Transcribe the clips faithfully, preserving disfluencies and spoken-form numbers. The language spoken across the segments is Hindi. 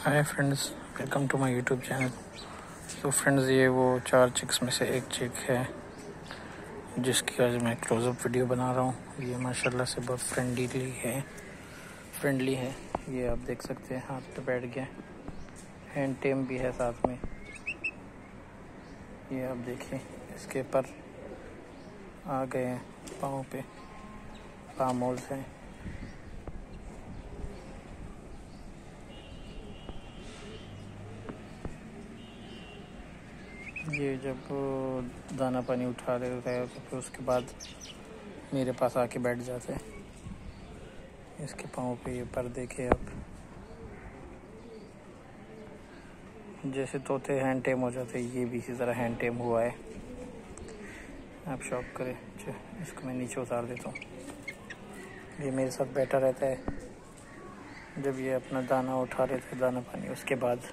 Hi friends, welcome to my YouTube channel. तो फ्रेंड्स, ये वो चार चिक्स में से एक चिक है जिसकी आज मैं क्लोज़अप वीडियो बना रहा हूँ। ये माशाल्लाह से बहुत फ्रेंडली है फ्रेंडली है ये आप देख सकते हैं, हाथ पे बैठ गया, हैंड टेम भी है साथ में। ये आप देखें, इसके पर आ गए हैं, पाँव पे पाम होल्स हैं। ये जब दाना पानी उठा लेता है तो फिर उसके बाद मेरे पास आके बैठ जाते हैं। इसके पाँव पे ये पर देखे आप, जैसे तोते हैंड टेम हो जाते हैं, ये भी इसी तरह हैंड टेम हुआ है। आप शौक करें। अच्छा, इसको मैं नीचे उतार देता हूँ। ये मेरे साथ बैठा रहता है जब ये अपना दाना उठा लेता है, दाना पानी, उसके बाद।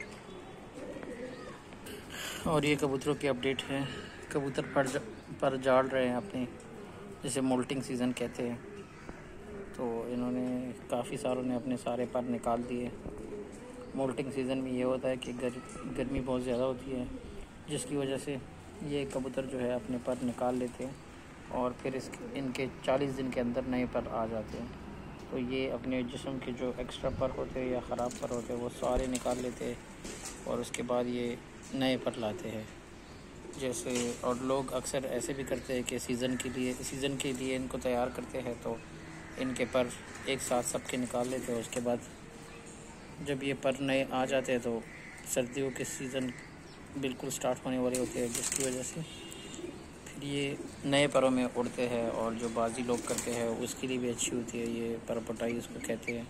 और ये कबूतरों की अपडेट है। कबूतर पर जा, पर जाड़ रहे हैं अपने, जिसे मोल्टिंग सीज़न कहते हैं। तो इन्होंने काफ़ी सारों ने अपने सारे पर निकाल दिए। मोल्टिंग सीज़न में ये होता है कि गर, गर्मी बहुत ज़्यादा होती है, जिसकी वजह से ये कबूतर जो है अपने पर निकाल लेते हैं और फिर इस इनके चालीस दिन के अंदर नए पर आ जाते हैं। तो ये अपने जिस्म के जो एक्स्ट्रा पर होते हैं या ख़राब पर होते हैं वो सारे निकाल लेते हैं और उसके बाद ये नए पर लाते हैं। जैसे और लोग अक्सर ऐसे भी करते हैं कि सीज़न के लिए सीज़न के लिए इनको तैयार करते हैं, तो इनके पर एक साथ सबके निकाल लेते हैं। उसके बाद जब ये पर नए आ जाते हैं तो सर्दियों के सीज़न बिल्कुल स्टार्ट होने वाले होते हैं, जिसकी वजह से फिर ये नए परों में उड़ते हैं। और जो बाजी लोग करते हैं उसके लिए भी अच्छी होती है, ये पर पटाई उसको कहते हैं।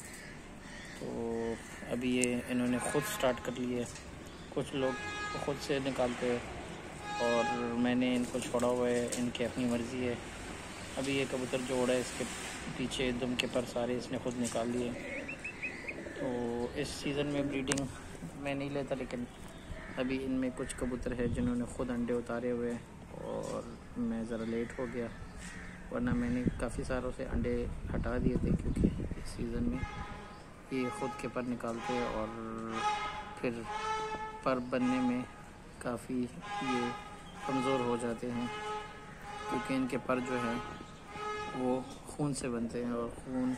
तो अभी ये इन्होंने ख़ुद स्टार्ट कर लिए, कुछ लोग ख़ुद से निकालते हैं और मैंने इनको छोड़ा हुआ है, इनकी अपनी मर्ज़ी है। अभी ये कबूतर जो उड़ा है इसके पीछे दुम के पर सारे इसने ख़ुद निकाल लिए। तो इस सीज़न में ब्रीडिंग मैं नहीं लेता, लेकिन अभी इनमें कुछ कबूतर है जिन्होंने ख़ुद अंडे उतारे हुए हैं और मैं ज़रा लेट हो गया, वरना मैंने काफ़ी सारों से अंडे हटा दिए थे, क्योंकि इस सीज़न में ये ख़ुद के पर निकालते हैं और फिर पर बनने में काफ़ी ये कमज़ोर हो जाते हैं, क्योंकि इनके पर जो है वो खून से बनते हैं और खून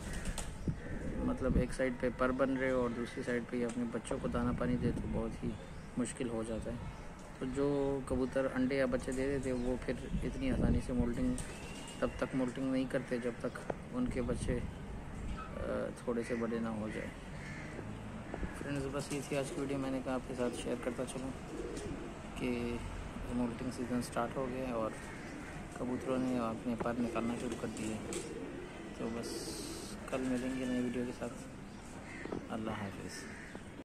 मतलब एक साइड पे पर बन रहे हो और दूसरी साइड पे ये अपने बच्चों को दाना पानी दे तो बहुत ही मुश्किल हो जाता है। तो जो कबूतर अंडे या बच्चे दे देते वो फिर इतनी आसानी से मोल्टिंग तब तक मोल्टिंग नहीं करते जब तक उनके बच्चे थोड़े से बड़े ना हो जाए। फ्रेंड्स, बस ये थी आज की वीडियो। मैंने कहा आपके साथ शेयर करता चलूँ कि मोल्टिंग सीज़न स्टार्ट हो गया है और कबूतरों ने अपने पर निकालना शुरू कर दिए। तो बस कल मिलेंगे नई वीडियो के साथ। अल्लाह हाफिज़।